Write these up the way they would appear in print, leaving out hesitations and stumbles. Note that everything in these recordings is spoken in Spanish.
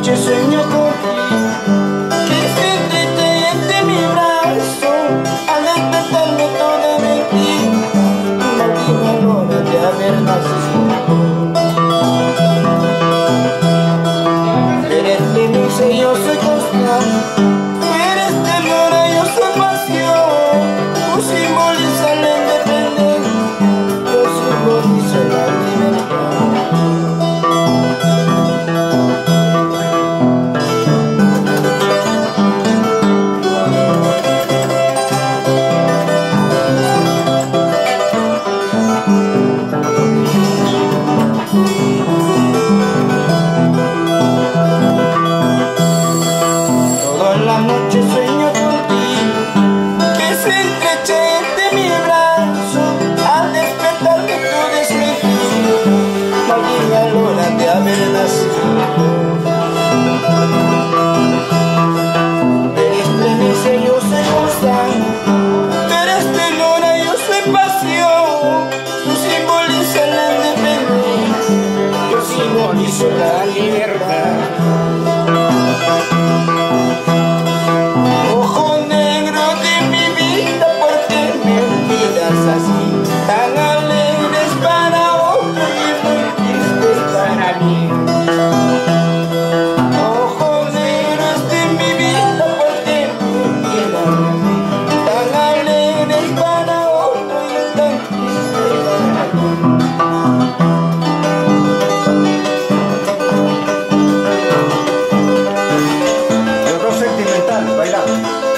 noche sueño contigo, que siéntete entre mi brazo. Al despertarme toda mentira, no dime la hora de haber nacido. Eres feliz y yo soy constante, eres ternura y yo soy pasión. Tú simbolizas la independencia, yo simbolizo la libertad. Toda la noche sueño contigo, que se estreche entre mi brazo. Al despertarme tú desmentido, maldita la hora de haber nacido. Eres premisa y yo soy constante, eres ternura y yo soy pasión. Tú simbolizas la independencia, yo simbolizo la libertad. Ojo negro de mi vida, ¿por qué me olvidas así? Tan alegres para otro y muy tristes para mí. Ojo negro de mi vida, ¿por qué me olvidas así? Tan alegres para otro y tan tristes para mí. Sentimental, bailando.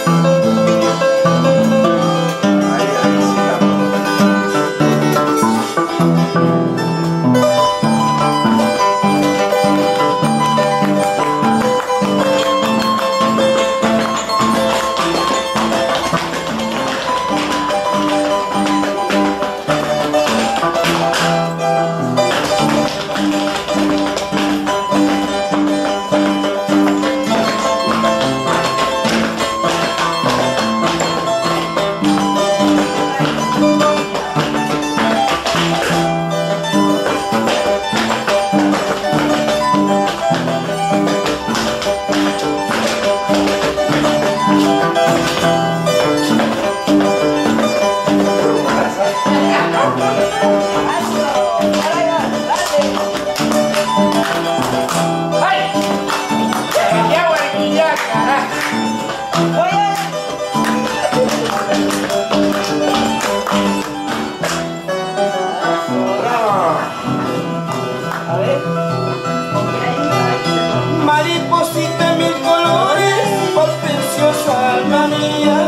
Mariposita en mil colores, oh preciosa alma mía,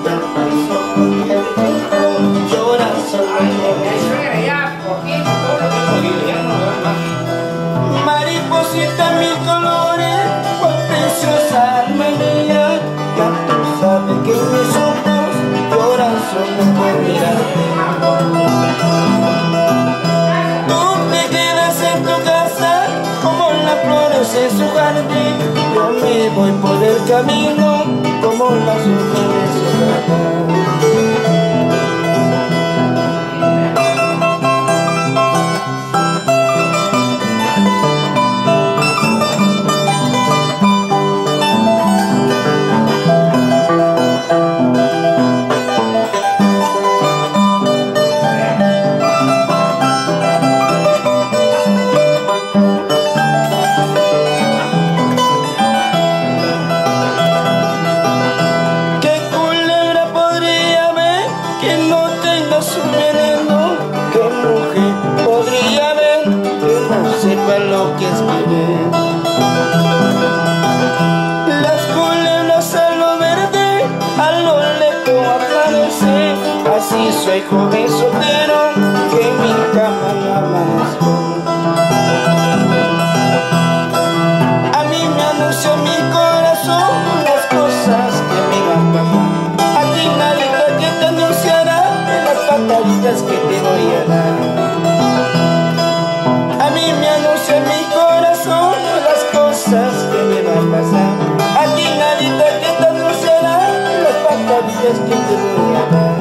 lloras sobre mí. Mariposita en mil colores, oh preciosa alma mía, ya tú sabes que mis ojos lloran solo por mirarte. Tú te quedas en tu casa como las flores en su jardín. Yo me voy por el camino como las hojas en su jardín. Sepa lo que es querer. Las culebras a lo verde, a lo lejos aparece. Así soy joven soltero, que en mi cama no amanezco. A mí me anuncia mi corazón las cosas que me van a pasar. A ti nadie que te anunciará de las pataditas que te voy a dar. A mí me anuncia mi corazón las cosas que me van a pasar. A ti nadie que te anunciará las pataditas que te voy a dar.